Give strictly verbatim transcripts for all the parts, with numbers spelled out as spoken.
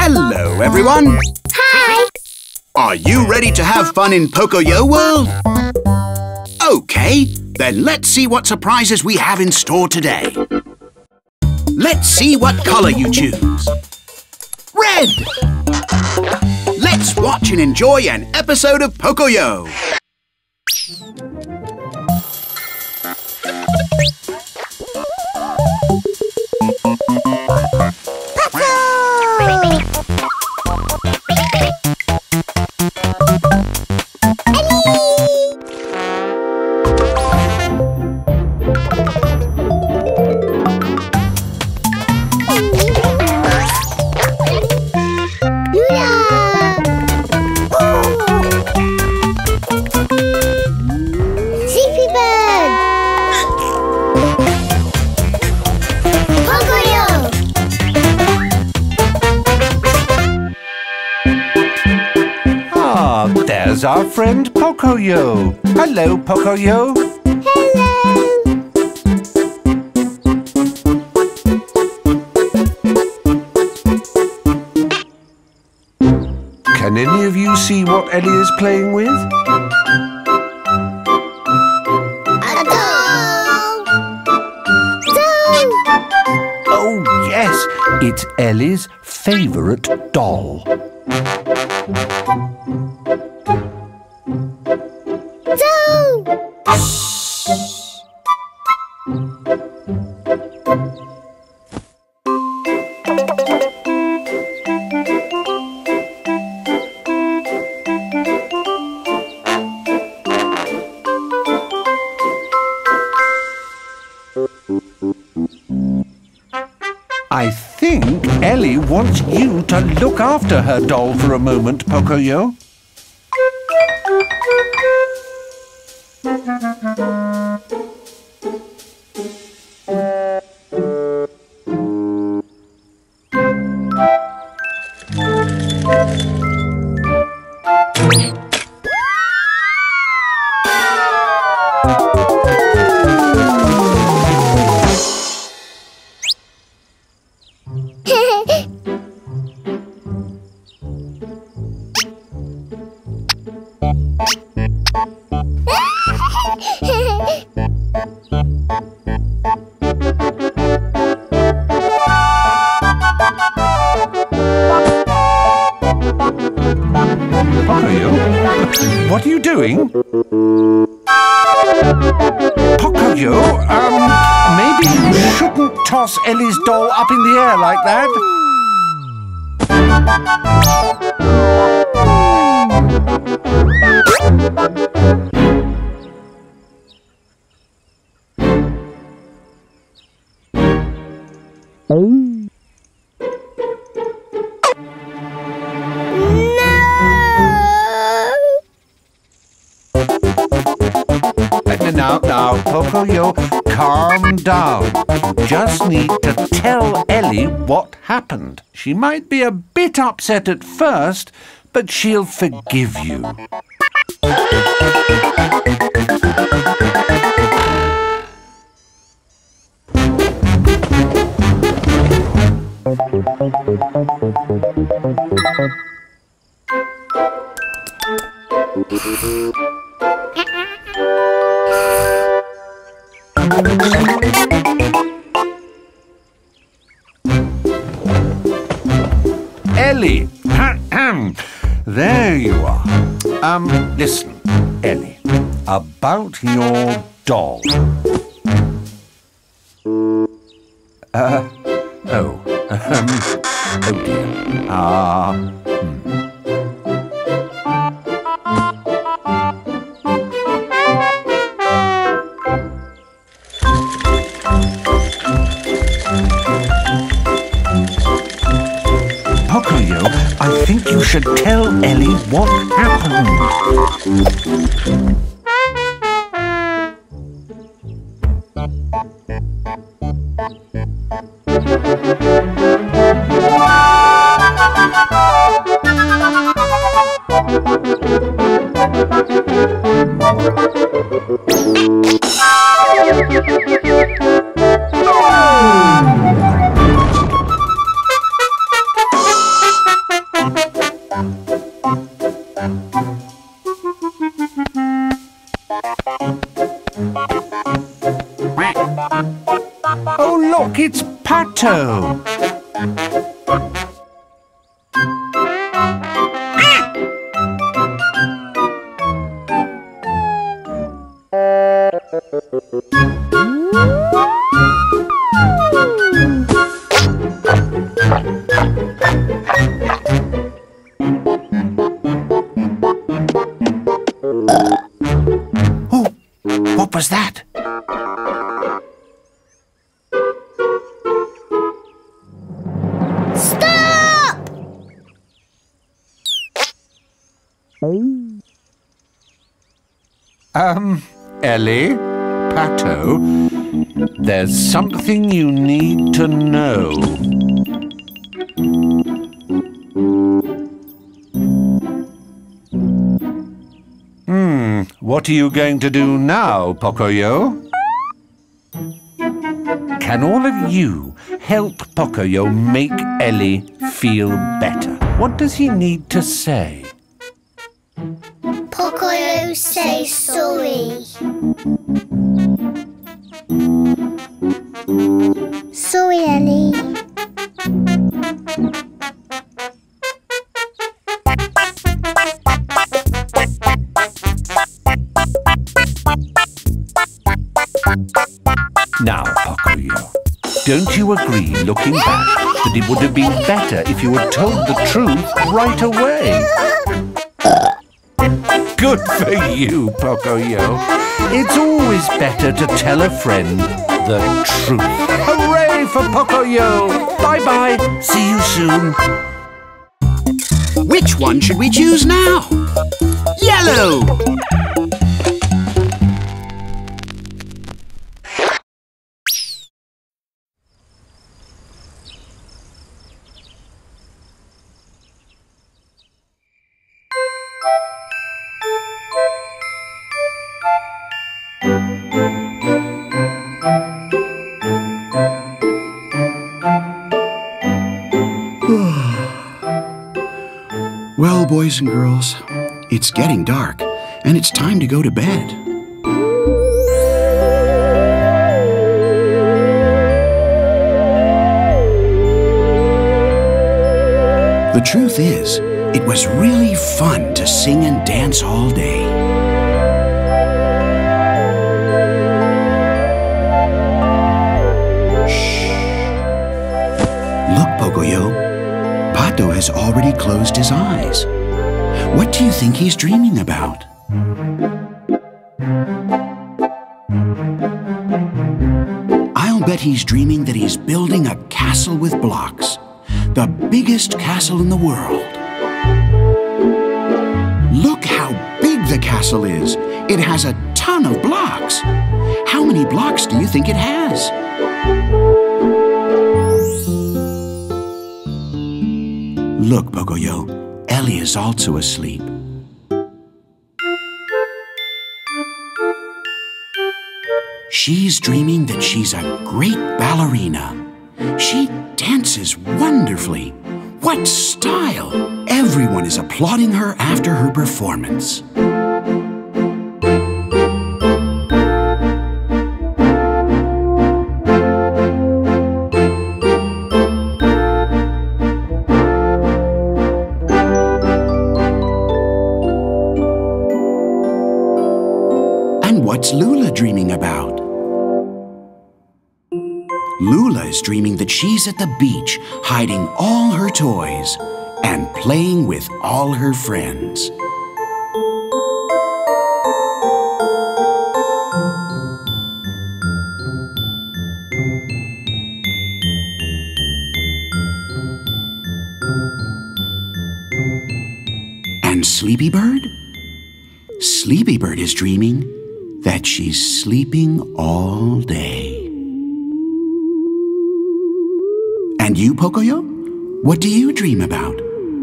Hello, everyone. Hi. Are you ready to have fun in Pocoyo World? OK, then let's see what surprises we have in store today. Let's see what colour you choose. Red! Let's watch and enjoy an episode of Pocoyo. There's our friend Pocoyo. Hello, Pocoyo. Hello. Can any of you see what Elly is playing with? A doll. Doll. Oh, yes. It's Elly's favourite doll. I think Elly wants you to look after her doll for a moment, Pocoyo. Pocoyo, what are you doing? Pocoyo, um, maybe you shouldn't toss Elly's doll up in the air like that. Now, now, Pocoyo, calm down. You just need to tell Elly what happened. She might be a bit upset at first, but she'll forgive you. Elly, there you are. Um, listen, Elly, about your doll. Uh, oh, um, oh dear. Ah, uh, hmm. Pocoyo, I think you should tell Elly what happened. Pato. Oh, what was that? Stop! Um, Elly, Pato, there's something you need to know. Hmm, what are you going to do now, Pocoyo? Can all of you help Pocoyo make Elly feel better? What does he need to say? Pocoyo, say sorry. Sorry, Elly. Now, Pocoyo, don't you agree, looking back, that it would have been better if you had told the truth right away? Good for you, Pocoyo. It's always better to tell a friend the truth. Hooray for Pocoyo! Bye-bye. See you soon. Which one should we choose now? Yellow! Well, boys and girls, it's getting dark, and it's time to go to bed. The truth is, it was really fun to sing and dance all day. Shh. Look, Pocoyo. Pato has already closed his eyes. What do you think he's dreaming about? I'll bet he's dreaming that he's building a castle with blocks. The biggest castle in the world. Look how big the castle is. It has a ton of blocks. How many blocks do you think it has? Look, Pocoyo, Elly is also asleep. She's dreaming that she's a great ballerina. She dances wonderfully. What style! Everyone is applauding her after her performance. What's Loula dreaming about? Loula is dreaming that she's at the beach, hiding all her toys and playing with all her friends. And Sleepy Bird? Sleepy Bird is dreaming that she's sleeping all day. And you, Pocoyo? What do you dream about?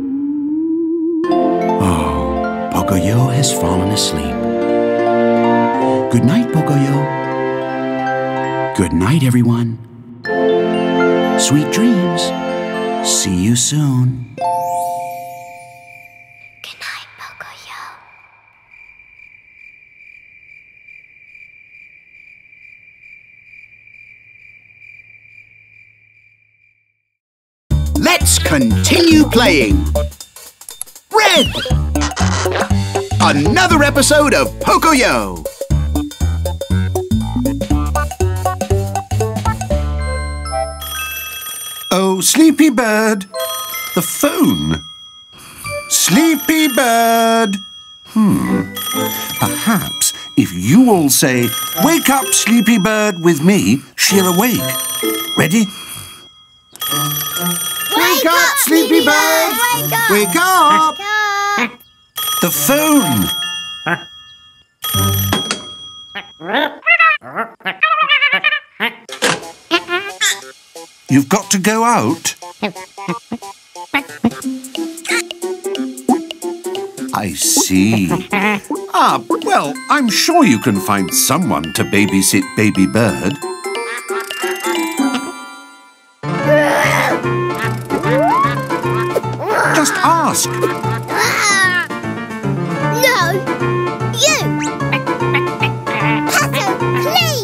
Oh, Pocoyo has fallen asleep. Good night, Pocoyo. Good night, everyone. Sweet dreams. See you soon. Let's continue playing. Red! Another episode of Pocoyo. Oh, sleepy bird. The phone. Sleepy bird. Hmm. Perhaps if you all say, "Wake up, sleepy bird," with me, she'll awake. Ready? Wake up, sleepy bird! Wake up! Wake up! Wake up! The phone. You've got to go out. I see. Ah, well, I'm sure you can find someone to babysit baby bird. Just ask. No! You! Pato, please!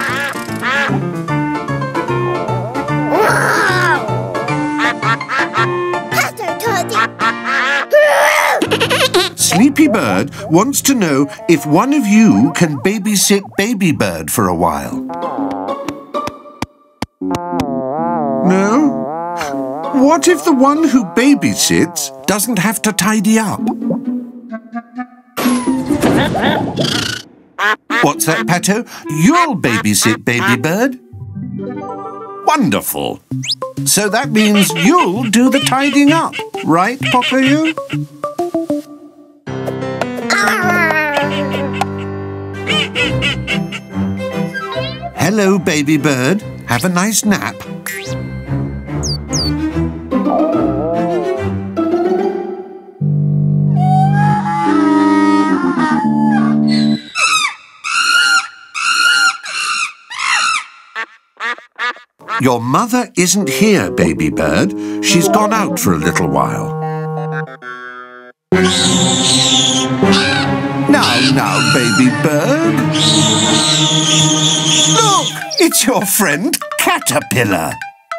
Pato, Toddy! Sleepy Bird wants to know if one of you can babysit baby bird for a while. No? What if the one who babysits doesn't have to tidy up? What's that, Pato? You'll babysit baby bird? Wonderful. So that means you'll do the tidying up, right, Pocoyo? Hello, baby bird. Have a nice nap. Your mother isn't here, baby bird. She's gone out for a little while. Now, now, baby bird. Look, it's your friend Caterpillar.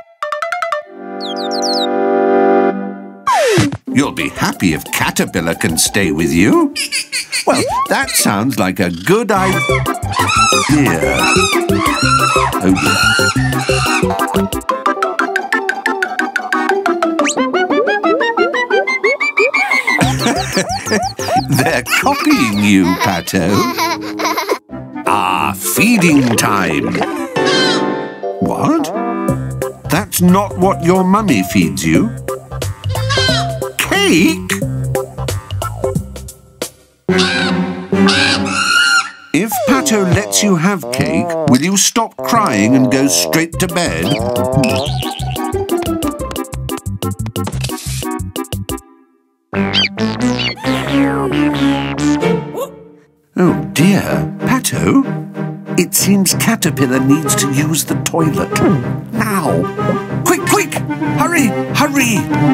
You'll be happy if Caterpillar can stay with you. Well, that sounds like a good idea. Oh, they're copying you, Pato. Ah, feeding time. What? That's not what your mummy feeds you. Cake? If Pato lets you have cake, will you stop crying and go straight to bed? Oh dear, Pato. It seems Caterpillar needs to use the toilet. Now! Quick, quick! Hurry, hurry!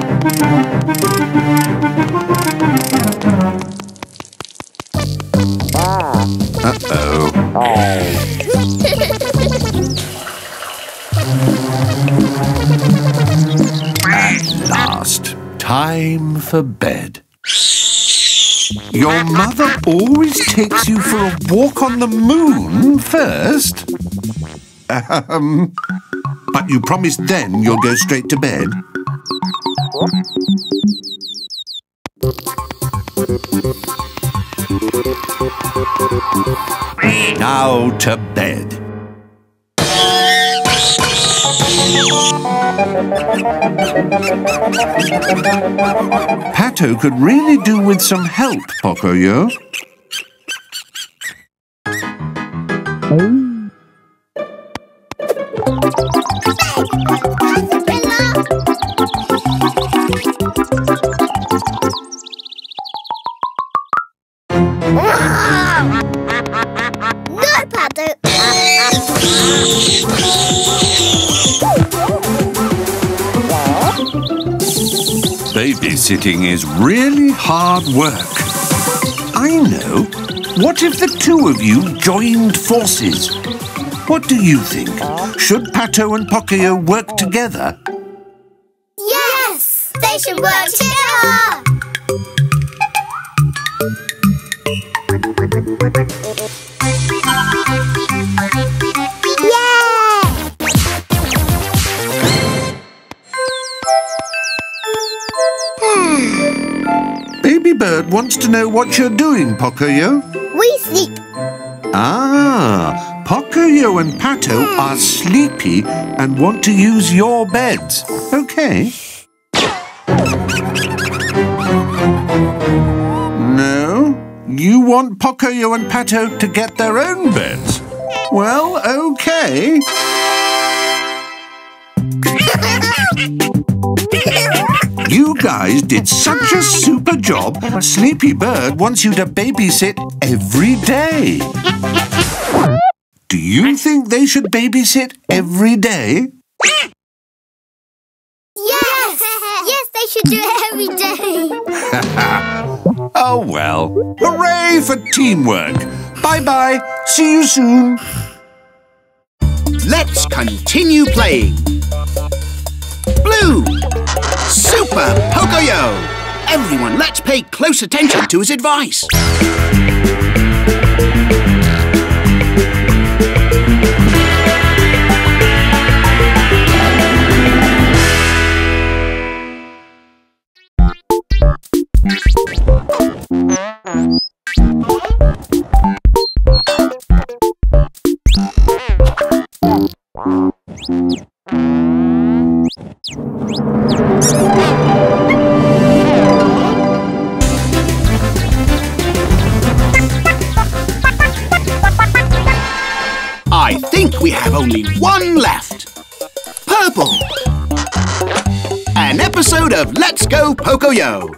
Uh-oh. At last, time for bed. Your mother always takes you for a walk on the moon first. Um, but you promised then you'll go straight to bed. Now to bed. Pato could really do with some help, Pocoyo. No, Pato! Babysitting is really hard work. I know. What if the two of you joined forces? What do you think? Should Pato and Pocoyo work together? Yes! Yes! They should work together! Baby Bird wants to know what you're doing, Pocoyo. We sleep. Ah, Pocoyo and Pato are sleepy and want to use your beds. OK. No, you want Pocoyo and Pato to get their own beds. Well, OK. You guys did such a super job. Sleepy Bird wants you to babysit every day. Do you think they should babysit every day? Yes! Yes, they should do it every day. Oh, well. Hooray for teamwork. Bye-bye. See you soon. Let's continue playing. Blue! Super Pocoyo! Everyone, let's pay close attention to his advice. I think we have only one left. Purple. An episode of Let's Go Pocoyo.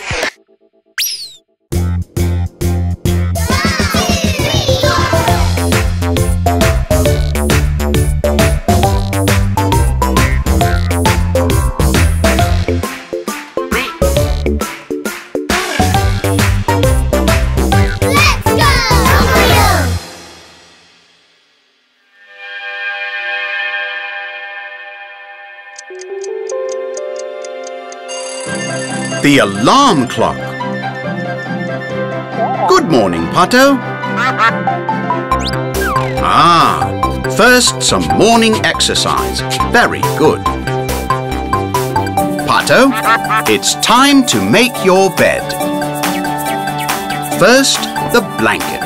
The alarm clock. Good morning, Pato. Ah, first some morning exercise. Very good. Pato, it's time to make your bed. First, the blanket.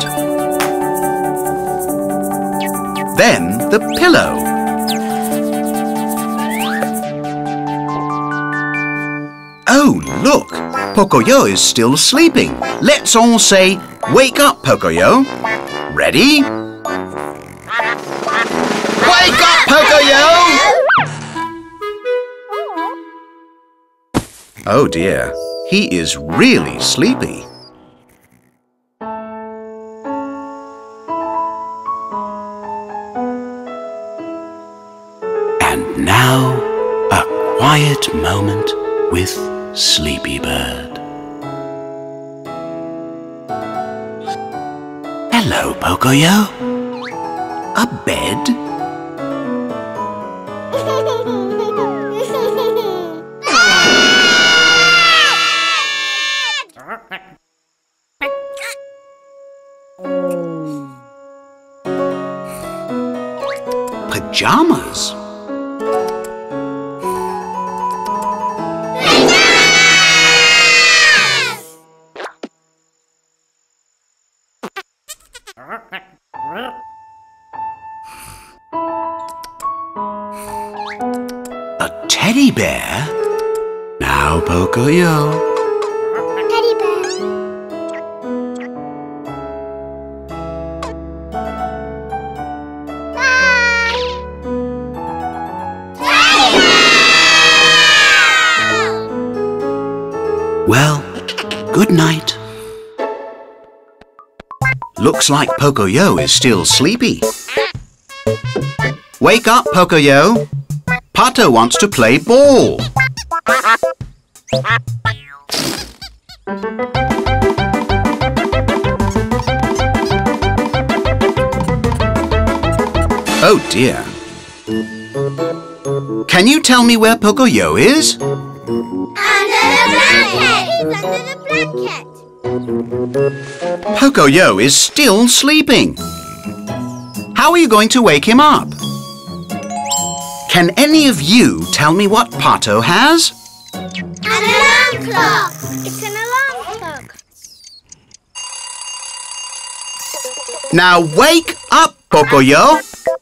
Then the pillow. Oh, look! Pocoyo is still sleeping. Let's all say, wake up, Pocoyo. Ready? Wake up, Pocoyo! Oh dear, he is really sleepy. And now, a quiet moment with Sleepy Bird. Hello, Pocoyo. A bed? Pajamas? A teddy bear? Now, Pocoyo. Teddy bear. Bye. Teddy bear! Well, good night. Looks like Pocoyo is still sleepy. Wake up, Pocoyo. Pato wants to play ball. Oh dear. Can you tell me where Pocoyo is? Under the blanket! He's under the blanket! Pocoyo is still sleeping. How are you going to wake him up? Can any of you tell me what Pato has? An alarm clock! It's an alarm clock. Now wake up, Pocoyo.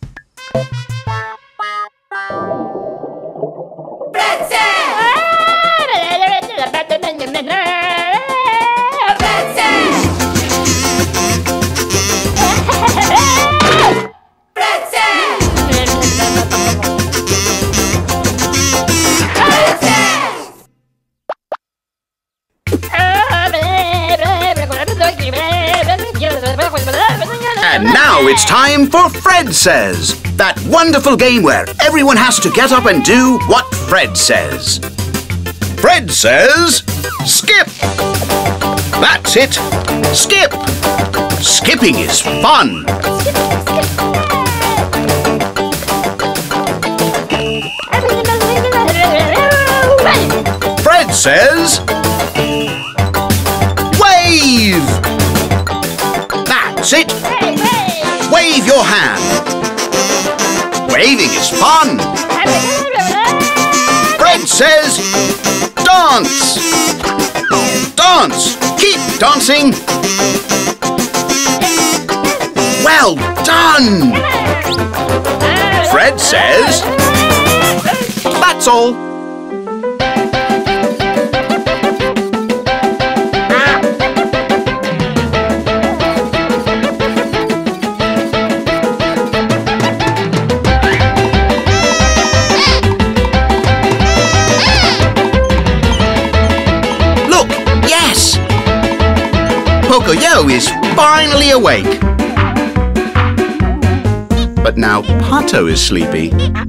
And now it's time for Fred Says, that wonderful game where everyone has to get up and do what Fred says. Fred says, skip. That's it, skip. Skipping is fun. Fred says, wave. That's it. Wave your hand. Waving is fun. Fred says, dance. Dance. Keep dancing. Well done. Fred says, that's all. Pocoyo is finally awake. But now Pato is sleepy.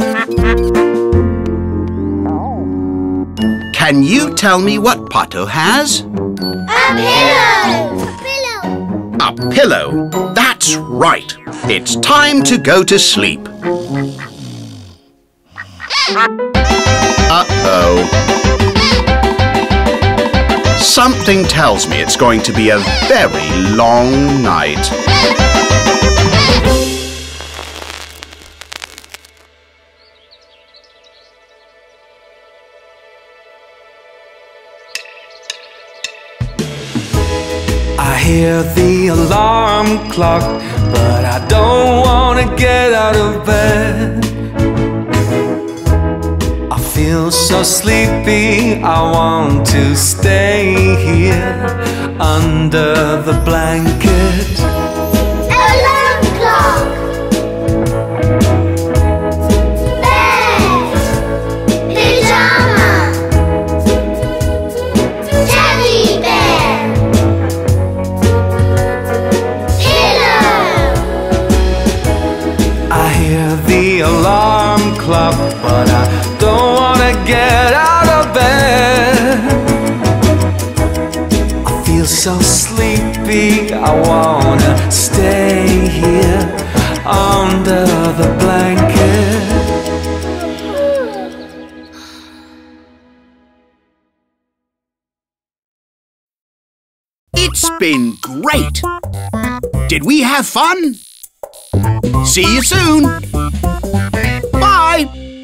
Can you tell me what Pato has? A pillow! A pillow! A pillow. That's right. It's time to go to sleep. Uh-oh. Something tells me it's going to be a very long night. I hear the alarm clock, but I don't want to get out of bed. I feel so sleepy, I want to stay here under the blanket. Alarm clock! Bed! Pyjama! Teddy bear! Pillow! I hear the alarm clock, but I don't want to get out of bed. I feel so sleepy, I want to stay here under the blanket. It's been great. Did we have fun? See you soon. Bye.